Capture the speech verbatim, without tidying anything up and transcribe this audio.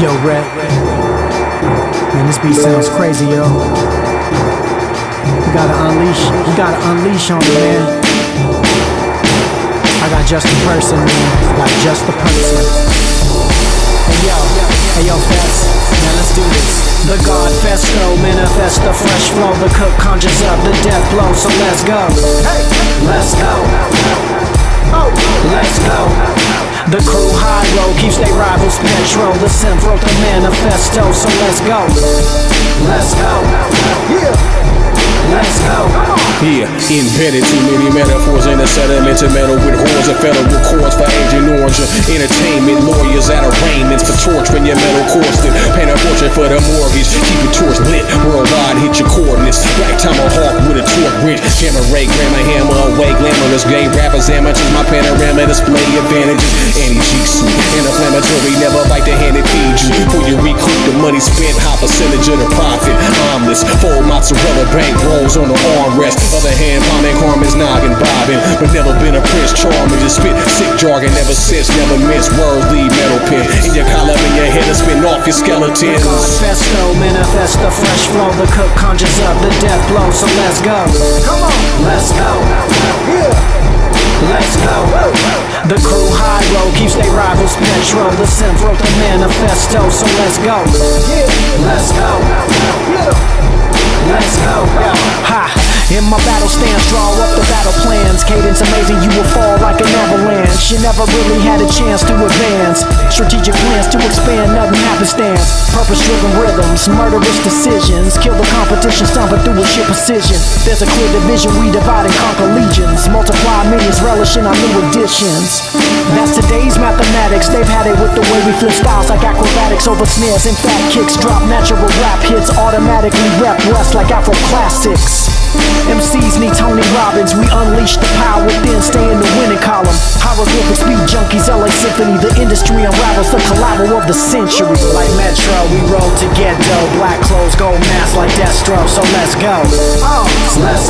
Yo, Rhett. Man, this beat sounds crazy, yo. We gotta unleash, we gotta unleash on it, man. I got just the person, man. Got just the person. Hey, yo, hey, yo, Fest. Man, let's do this. The God Festo, manifest the fresh flow. The cook conjures up the death blow, so let's go. Hey, let's go. Oh, let's go. The crew high road keeps they rivals petrol. The simp wrote the manifesto, so let's go. Let's go. Yeah. Let's go. Yeah, embedded too many metaphors in a sedimental metal with horns of federal courts for Agent Orange. Entertainment lawyers at arraignments for torturing your metal Corston. Paint a portrait for the mortgage. Keep your tours lit. Worldwide hit your coordinates. Black tomahawk with a torque wrench. Camera ray, grammar hammer away. Glamorous gay rappers, amateurs. My panorama display advantages. Anti-G-suit, inflammatory. Never bite the hand that feeds you. When you recoup the money spent, high percentage of the profit. Armless, full mozzarella bank rolls on the armrest. Other hand, pounding Carmen's noggin, bobbing. But never been a prince charming. Just spit sick jargon ever since. Never miss words, lead metal pen. In your collar, in your head, and spin off your skeletons. God Festo, manifest the fresh flow. The cook conjures up the death blow, so let's go. Come on, let's go. Yeah. Let's go. The crew high road keeps they rivals petrol. The simp wrote the manifesto, so let's go. Yeah. Let's go. Yeah. Let's go. Ha! In my battle stance, draw up the battle plans. Cadence amazing, you will fall like an avalanche. You never really had a chance to advance. Strategic plans to expand, nothing happenstance. Purpose-driven rhythms, murderous decisions. Kill the competition, stomping through with shit precision. There's a clear division, we divide and conquer legions. Multiply millions, relishing our new additions. That's today's mathematics. They've had it with the way we flip styles like acrobatics over snares and fat kicks. Drop natural rap hits, automatically rep West like Afro classics. M Cs need Tony Robbins. We unleash the power within, stay in the winning column. Hieroglyphic speed junkies, L A Symphony. The industry unravels the collabo of the century. Like Metro, we roll to get dough. Black clothes, gold mask like Destro, so let's go. Oh, let's